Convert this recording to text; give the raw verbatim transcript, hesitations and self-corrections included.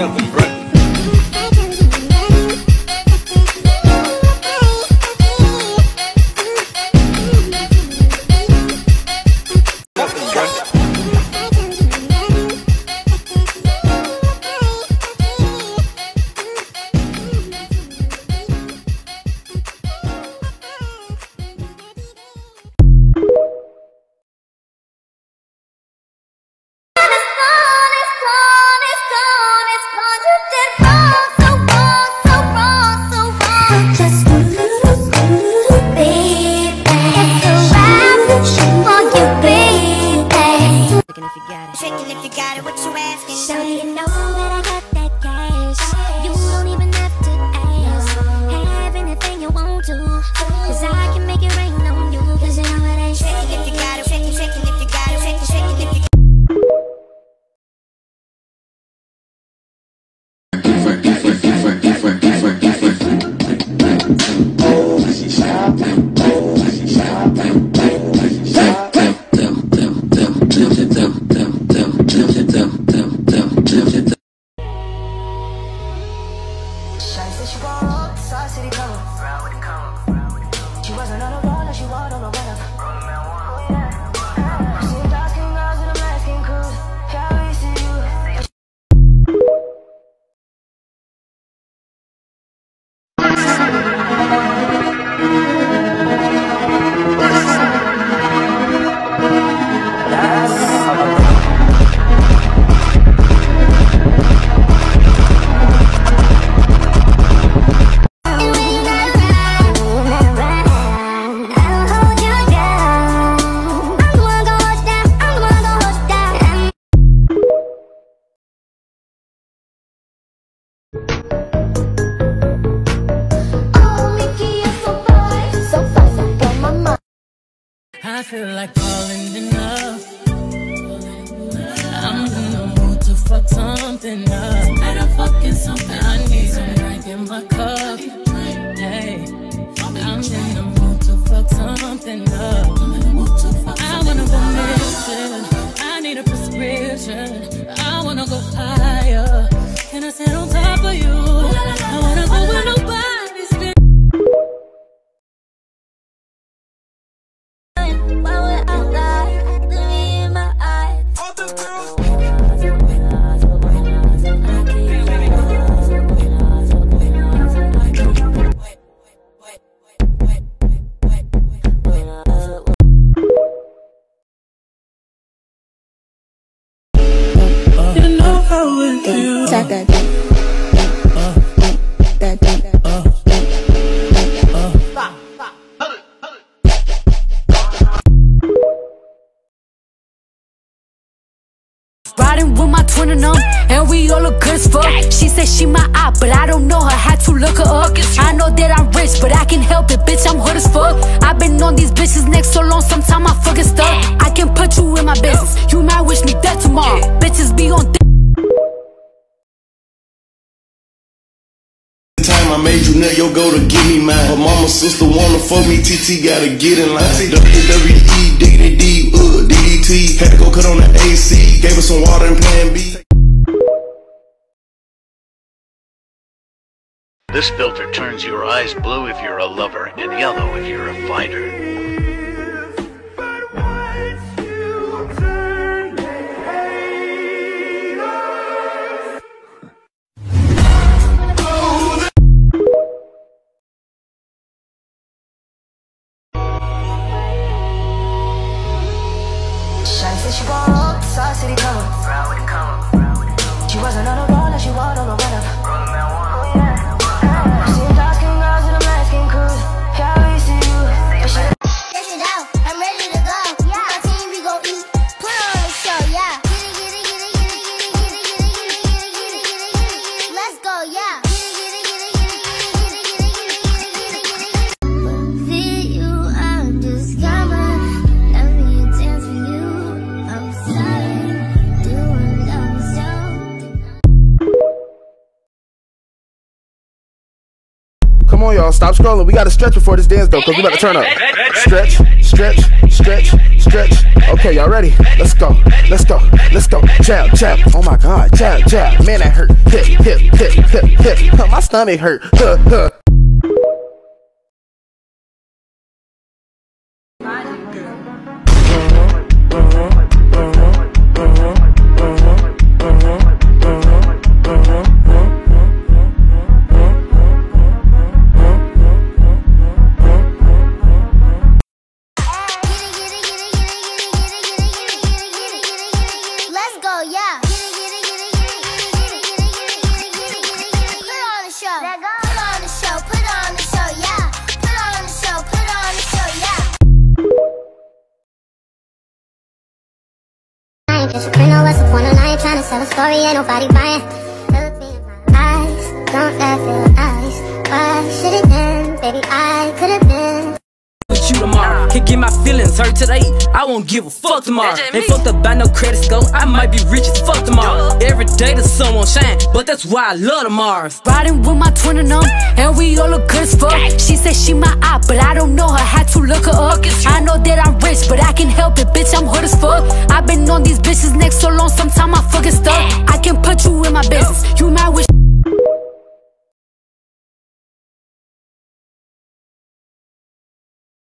nothing, bro. I feel like calling enough. I'm in the mood to fuck something up. Better fucking something. I need some drink in my cup. Hey, I'm in the mood to fuck something up. I wanna go missing. I need a prescription. I wanna go higher. Can I sit on top of you? I wanna go where nobody's been. Riding with my twin and them, and we all look good as fuck. She said she my eye, but I don't know her, had to look her up. I know that I'm rich, but I can help it, bitch, I'm hood as fuck. I've been on these bitches' necks so long, sometime I fucking stuck. I can put you in my business, you might wish me dead tomorrow. Bitches be on time I made you nut, yo, go to give me mine. Her mama, sister wanna fuck me, T T gotta get in line. W W E, D D D, uh, D D T. Had to go cut on the A C, gave her some water and plan B. This filter turns your eyes blue if you're a lover and yellow if you're a fighter. She walked, saw city come. She wasn't on a roll, now she walked on a run up. Oh yeah. Seen dark skin girls with a light skin crews. Yeah, we see you. Get it out, I'm ready to go. Yeah, my team we gon' eat. Put on the show, yeah. Get it, get it, get it, get it, get it, get it, get it, get it, get it, get it, get it, get it. Let's go, yeah. Get it, get it, get it, get it, get it, get it, get it, get it, get it, get it. See you, I'm just coming. Let me dance for you. I'm sorry, doing love so. come on, y'all. Stop scrolling. We got to stretch before this dance, though, because we about to turn up. Stretch, stretch, stretch, stretch. Okay, y'all ready? Let's go. Let's go. Let's go. Jab, jab. Oh, my God. Jab, jab. Man, that hurt. Hip, hip, hip, hip, hip. My stomach hurt. Huh, huh. Just a criminal, what's the point of lying? Trying to sell a story, ain't nobody buying. Look me in my eyes, don't that feel nice? Why should it end? Baby, I could've been with you tomorrow. Can't get my feelings hurt today. I won't give a fuck tomorrow. Ain't fucked up by no credit score. I might be rich as fuck tomorrow. Every day the sun won't shine, but that's why I love tomorrow. Riding with my twin and um, and we all look good as fuck. She said she my eye, but I don't know her. Had to look her up. I know that I'm rich, but I can help it, bitch. I'm hood as fuck. I've been on these bitches next so long, sometime I fucking stuck. I can put you in my business. You might wish.